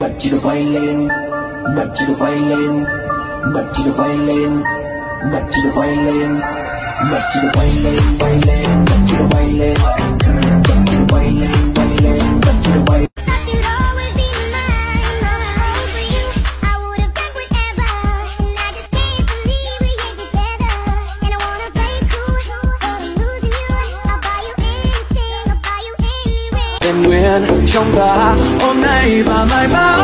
bật chỉ được bay lên, bật chỉ được bay lên, bật chỉ được bay lên, bật chỉ được bay lên, bật chỉ được bay lên, bay lên, bật chỉ được bay lên, bật chỉ được bay lên, bay lên, bật chỉ được bay. Nguyện trong ta hôm nay và mai bao